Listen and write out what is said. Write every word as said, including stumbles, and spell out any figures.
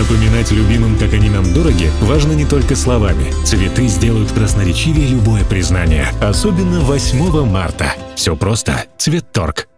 Напоминать любимым, как они нам дороги, важно не только словами. Цветы сделают красноречивее любое признание. Особенно восьмого марта. Все просто. Цветторг.